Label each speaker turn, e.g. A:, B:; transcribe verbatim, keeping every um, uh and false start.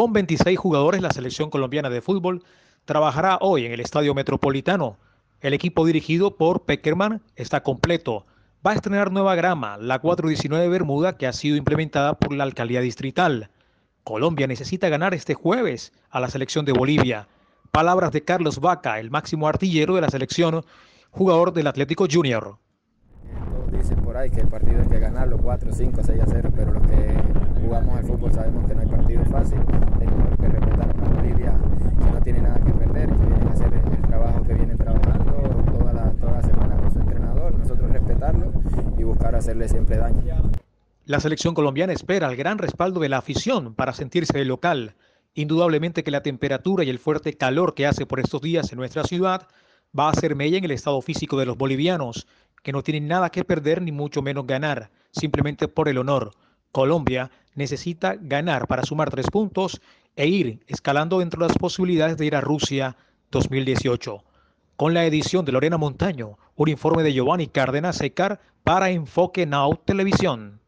A: Con veintiséis jugadores, la selección colombiana de fútbol trabajará hoy en el Estadio Metropolitano. El equipo dirigido por Peckerman está completo. Va a estrenar nueva grama, la cuatro diecinueve Bermuda, que ha sido implementada por la alcaldía distrital. Colombia necesita ganar este jueves a la selección de Bolivia. Palabras de Carlos Vaca, el máximo artillero de la selección, jugador del Atlético Junior.
B: Todos dicen por ahí que el partido hay que ganarlo cuatro, cinco, seis a cero, pero los que jugamos al fútbol sabemos que no hay partido fácil. Tenemos que respetar a una Bolivia que no tiene nada que perder, que vienen a hacer el trabajo que vienen trabajando toda la, toda la semana con su entrenador. Nosotros respetarlo y buscar hacerle siempre daño.
A: La selección colombiana espera el gran respaldo de la afición para sentirse de local. Indudablemente que la temperatura y el fuerte calor que hace por estos días en nuestra ciudad va a hacer mella en el estado físico de los bolivianos, que no tienen nada que perder ni mucho menos ganar, simplemente por el honor. Colombia necesita ganar para sumar tres puntos e ir escalando dentro de las posibilidades de ir a Rusia dos mil dieciocho. Con la edición de Lorena Montaño, un informe de Giovanni Cárdenas Secar para Enfoque Now Televisión.